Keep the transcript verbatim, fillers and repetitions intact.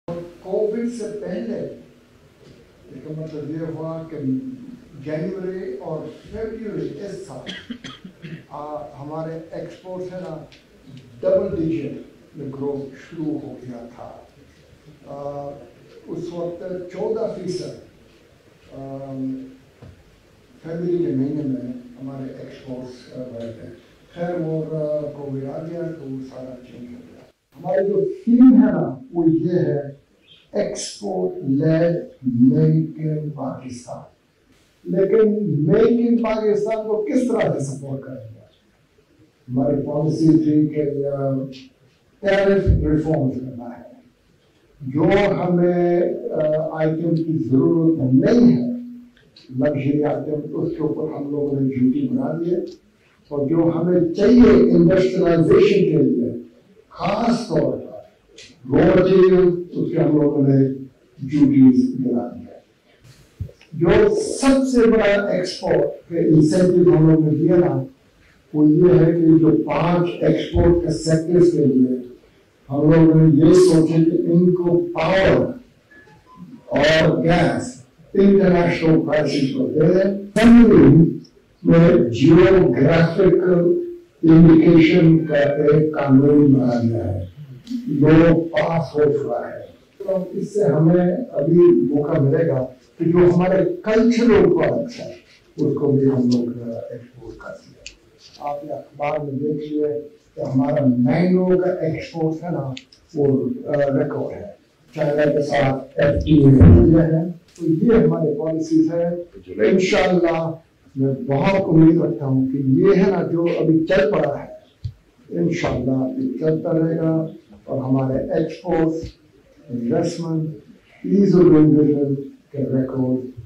Covid से पहले इसका मतलब ये हुआ कि जनवरी और फरवरी इस साल आ, हमारे एक्सपोर्ट है ना डबल डिजिट में ग्रोथ शुरू हो गया था। आ, उस वक्त चौदह फीसद फरवरी के महीने में हमारे एक्सपोर्ट्स बढ़े थे। खैर वो कोविड आ गया तो सारा चेंज हो गया। हमारी जो थीम है ना वो ये है export led make in Pakistan. लेकिन मेक इन पाकिस्तान को किस तरह से सपोर्ट करेंगे? हमारी पॉलिसी थी कि टैरिफ रिफॉर्म करना है। जो हमें आइटम की जरूरत नहीं है, लग्जरी आइटम, उसके ऊपर हम लोगों ने ड्यूटी बना दी है। और जो हमें चाहिए इंडस्ट्रियलाइजेशन के लिए, खास तौर पर रॉ मटेरियल, उसके हम लोगों ने ड्यूटीज बना दी है। जो सबसे बड़ा एक्सपोर्ट के इंसेंटिव हम लोगों ने दिया ना, वो ये है कि जो पांच एक्सपोर्ट के सेक्टर्स के लिए हम लोगों ने ये सोचे कि इनको पावर और गैस इंटरनेशनल प्राइसेस पर दे दें। में जियोग्राफिकल इंडिकेशन का एक कानून बना दिया है, लो पास हो चुका है। तो इससे हमें अभी मौका मिलेगा कि जो हमारे कल्चरल प्रोडक्ट्स हैं उसको भी हम लोग एक्सपोर्ट कर सकें। आप ये अखबार में देखिए कि हमारा मैंगो का एक्सपोर्ट है ना वो रिकॉर्ड है, चाइना के साथ एफ टी ए है। तो ये हमारी पॉलिसीज है। इंशाल्लाह मैं बहुत उम्मीद रखता हूँ कि ये है ना जो अभी चल पड़ा है, इंशाल्लाह ये चलता रहेगा और हमारे export, investment, ease of doing business के रिकॉर्ड